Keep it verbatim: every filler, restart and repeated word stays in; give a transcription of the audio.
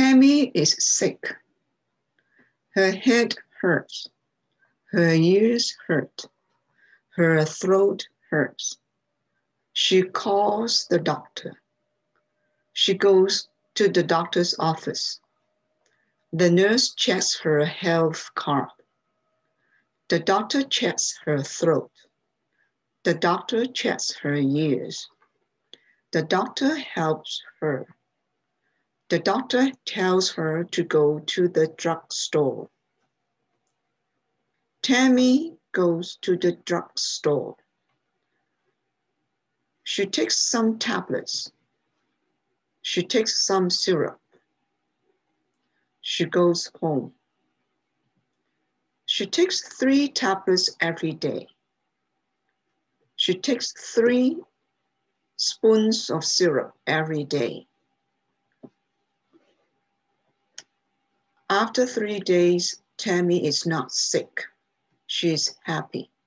Tammy is sick. Her head hurts. Her ears hurt. Her throat hurts. She calls the doctor. She goes to the doctor's office. The nurse checks her health card. The doctor checks her throat. The doctor checks her ears. The doctor helps her. The doctor tells her to go to the drugstore. Tammy goes to the drugstore. She takes some tablets. She takes some syrup. She goes home. She takes three tablets every day. She takes three spoons of syrup every day. After three days, Tammy is not sick. She is happy.